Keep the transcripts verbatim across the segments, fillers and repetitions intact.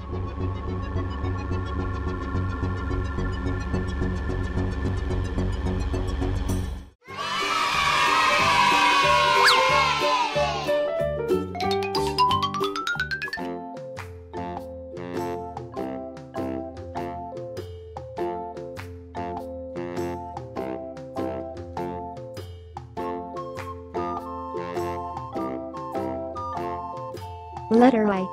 Letter I.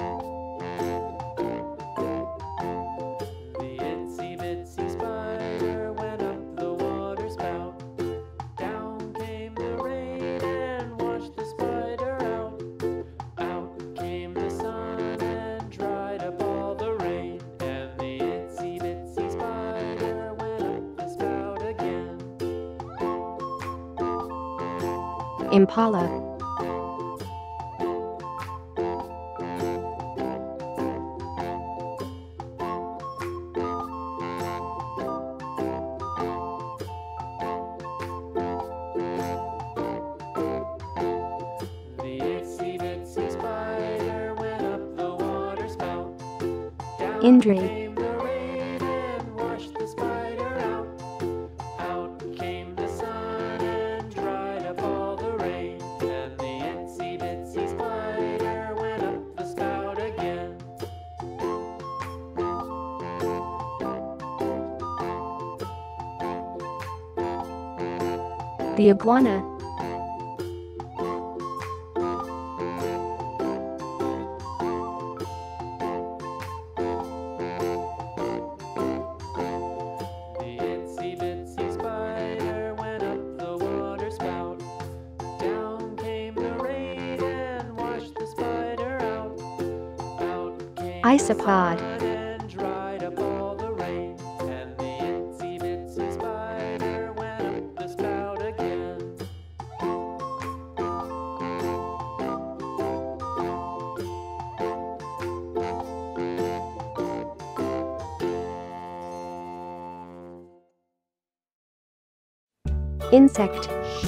The itsy bitsy spider went up the water spout. Down came the rain and washed the spider out. Out came the sun and dried up all the rain. And the itsy bitsy spider went up the spout again. Impala. Indri. Came the rain and washed the spider out. Out came the sun and dried up all the rain. And the itsy bitsy spider went up the spout again. The iguana. Isopod. And dried up all the rain. And the itsy bitsy spider went up the spout again. Insect.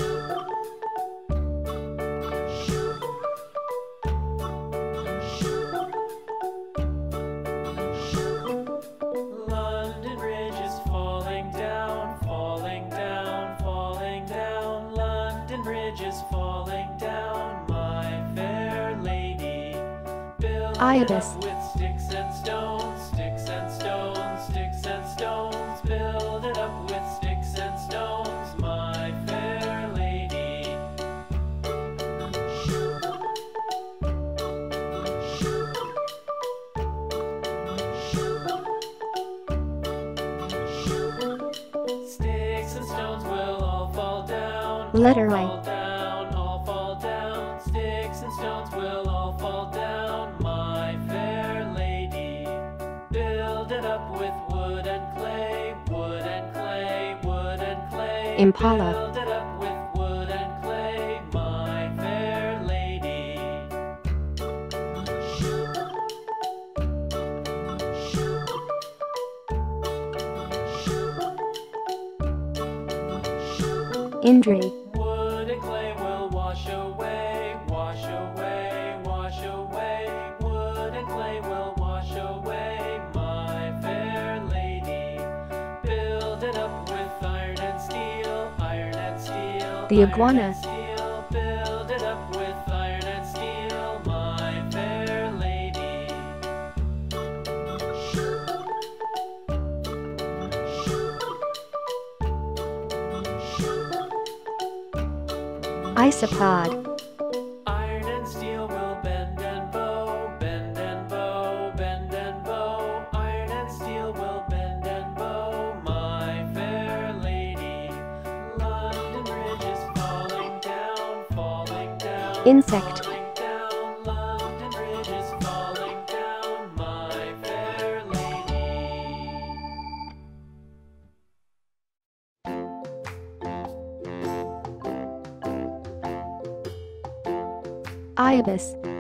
Ibis. With sticks and stones, sticks and stones, sticks and stones. Build it up with sticks and stones, my fair lady. Sticks and stones will all fall down. Letter all I. fall down, all fall down. Sticks and stones will all fall down, my fair lady. Build it up with wood and clay, wood and clay, wood and clay. Impala. Build it up with wood and clay, my fair lady. Indri. Wood and clay will wash away, wash away, wash away. Wood and clay will wash away, my fair lady. Build it up with iron and steel, iron and steel. The iron iguana. and steel. Build it up with iron and steel, my fair lady. Isopod. Iron and steel will bend and bow, bend and bow, bend and bow. Iron and steel will bend and bow, my fair lady. London Bridge is falling down, falling down. Insect. Falling down. London Bridge is falling down, my fair lady. Ibis.